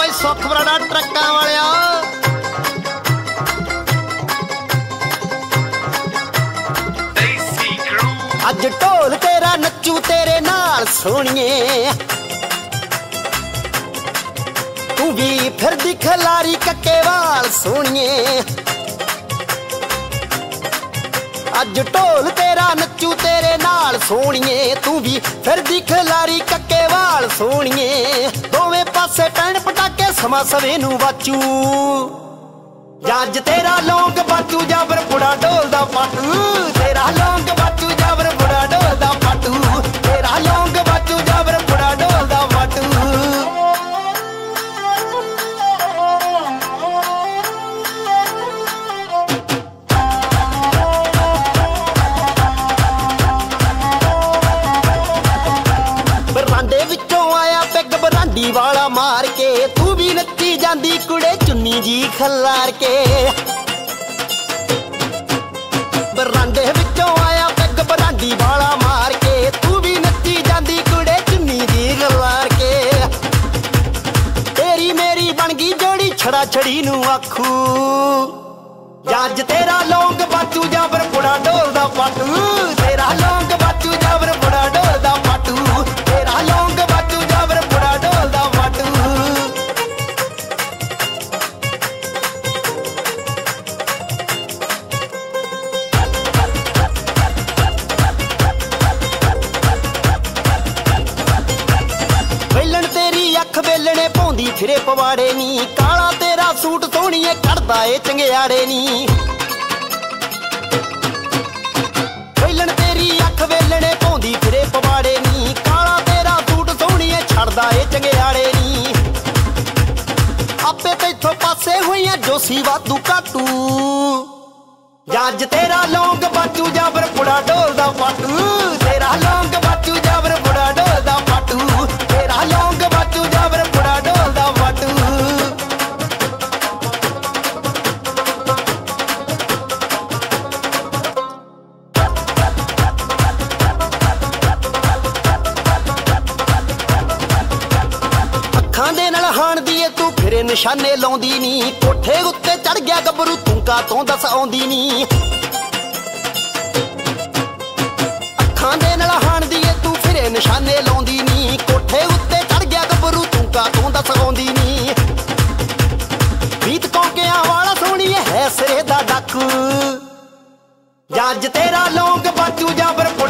भाई सुख बड़ा ट्रक्कां वालिया अज ढोल तेरा नच्चू तेरे नाल सोहणिए तू भी फिर दी खिलारी कक्के वाल सोहणिए अज ढोल तेरा नच्चू तेरे नाल सोहणिए तू भी फिर दी खिलारी कक्के वाल सोहणिए दोवें पासे पैण पटाके समा सवे नू वाचू अज तेरा लौंग बाचू जाबर बुढ़ा ढोल दा पाटू तेरा लौंग बाचू जाबर बुढ़ा ढोल दा पाटू तेरा लौंग बाचू जाबर बुढ़ा ढोल दा पाटू बरांडे विचों आया पैग बरांडी वाला मार के तू भी नच्ची जांदी कुड़े चुन्नी जी खलार के बरांडे विचों आया पैग बरांडी वाला मार के तू भी नच्ची जांदी कुड़े चुन्नी जी खलार के तेरी मेरी बन गई जोड़ी छड़ा छड़ी नू आखू अज तेरा लौंग बाचू जाबर बुढ़ा ढोल दा पाटू तेरा लौंग बाचू जाबर बुढ़ा ढोल दा पाटू तेरा लौंग बाचू जाबर बुढ़ा ढोल दा पाटू वेलण तेरी अख वेलणे पौंदी फिरे पवाड़े नी काला तेरा सूट सोहणीए कढ़दा ए चंगियाड़े नी वेलण तेरी अख वेलणे पौंदी फिरे पवाड़े नी काला तेरा सूट सोहणीए छड़दा ए चंगियाड़े नी आपे तैथों पासे होईयां जोसी वाधू काटू अज तेरा लौंग बाचू जाबर बुढ़ा ढोल दा पाटू तेरा लौंग बाचू जाबर बुढ़ा ढोल दा पाटू तेरा लौंग बाचू जाबर बुढ़ा ढोल दा पाटू अखां दे नाल हाण दी तू फिरे निशाने लाउंदी नी कोठे उत्ते चढ़ गया गबरू तू का तों दस आउंदी नी अखां दे नाल हाण दी तू फिरे निशाने लाउंदी नी कोठे उत्ते चढ़ गया गबरू तू का तों दस आउंदी नी बीत कौंकियां वाला सोहणीए है सिरे दा डाकू अज तेरा लौंग बाचू जाबर